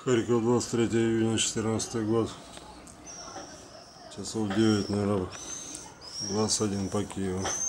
Харьков, 23 июня 2014 год. Часов 9, наверное, 21 по Киеву.